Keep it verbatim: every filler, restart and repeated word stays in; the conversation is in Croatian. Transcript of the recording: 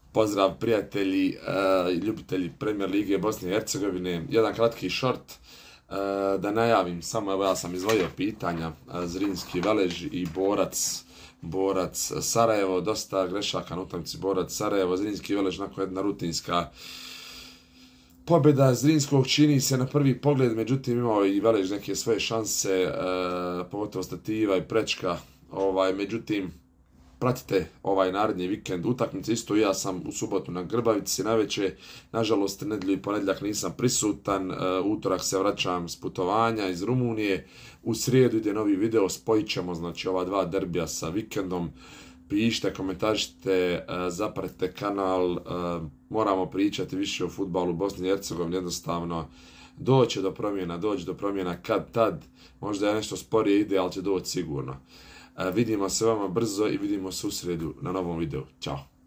Pozdrav prijatelji, uh, ljubitelji Premier Lige Bosne i Hercegovine. Jedan kratki short uh, da najavim, samo evo ja sam izdvojio pitanja. Uh, Zrinski Velež i Borac, Borac Sarajevo, dosta grešaka na utakmici Borac Sarajevo. Zrinski Velež nakon jedna rutinska pobjeda Zrinskog čini se na prvi pogled, međutim imao i Velež neke svoje šanse, uh, pogotovo Stativa i Prečka, ovaj, međutim pratite ovaj naredni vikend utakmice. Isto ja sam u subotu na Grbavici navečer, nažalost nedjelju i ponedjeljak nisam prisutan, utorak se vraćam s putovanja iz Rumunije, u srijedu ide novi video, spojit ćemo znači ova dva derbija sa vikendom. Pišite, komentarite, zapratite kanal, moramo pričati više o fudbalu Bosne i Hercegovine, jednostavno doće do promjena, doće do promjena kad tad, možda je nešto sporije ide, ali će doći sigurno. Vidimo se vama brzo i vidimo se u srijedu na novom videu. Ćao!